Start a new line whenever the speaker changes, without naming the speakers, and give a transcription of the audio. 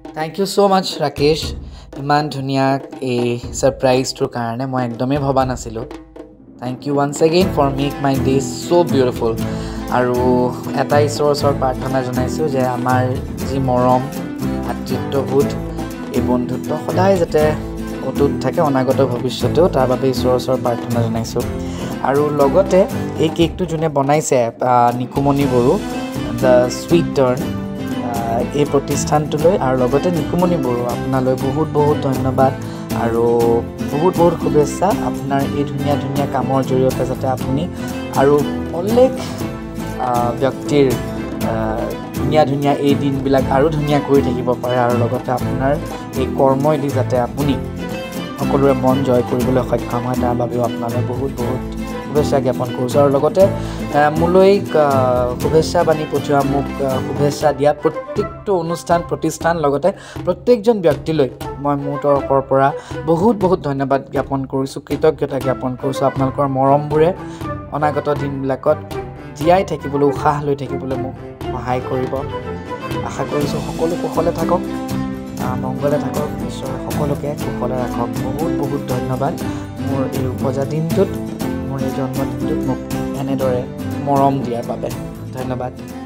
Thank you so much, Rakesh. ইমান ধুনীয়া এই সাৰপ্ৰাইজটোৰ কাৰণে মই একদমেই ভবা নাছিলোঁ. Thank you once again for make my day so beautiful. আৰু এটা ঈশ্বৰৰ ওচৰত প্ৰাৰ্থনা জনাইছোঁ যে আমাৰ যি মৰম ভাতৃত্ববোধ এই বন্ধুত্ব সদায় যাতে অটুট থাকে অনাগত ভৱিষ্যতেও তাৰ বাবে ঈশ্বৰৰ ওচৰত প্ৰাৰ্থনা জনাইছোঁ. আৰু লগতে এই কেকটো যোনে বনাইছে Nikumoni Boro the sweet turn এই প্ৰতিষ্ঠানটোলৈ আৰু লগতে নিকুমণি বড়ো আপোনালৈ বহুত বহুত ধন্যবাদ আৰু বহুত বহুত শুভেচ্ছা. আপোনাৰ এই ধুনীয়া ধুনীয়া কামৰ জৰিয়তে যাতে আপুনি আৰু অলেখ ব্যক্তিৰ ধুনীয়া ধুনীয়া এই দিনবিলাক আৰু ধুনীয়া কৰি থাকিব পাৰে আৰু লগতে আপোনাৰ এই কৰ্মইদি যাতে আপুনি সকলোৰে মন জয় কৰিবলৈ সক্ষম হয় তাৰ বাবেও আপোনালৈ বহুত বহুত শুভেচ্ছা জ্ঞাপন কৰিছোঁ. আৰু লগতে মোলৈ শুভেচ্ছা বাণী পঠিওৱা মোক শুভেচ্ছা দিয়া প্ৰত্যেকটো অনুষ্ঠান প্ৰতিষ্ঠান লগতে প্ৰত্যেকজন ব্যক্তিলৈ মই মোৰ তৰফৰ পৰা বহুত বহুত ধন্যবাদ জ্ঞাপন কৰিছোঁ, কৃতজ্ঞতা জ্ঞাপন কৰিছোঁ. আপোনালোকৰ মৰমবোৰে অনাগত দিনবিলাকত জীয়াই থাকিবলৈ উশাহ লৈ থাকিবলৈ মোক সহায় কৰিব. আশা কৰিছোঁ সকলো কুশলে থাকক, মংগলে থাকক, ঈশ্বৰে সকলোকে কুশলে ৰাখক. বহুত বহুত ধন্যবাদ মোৰ এই উপজা দিনটোত, মোৰ এই জন্মদিনটোত মোক এনেদৰে মৰম দিয়াৰ বাবে ধন্যবাদ.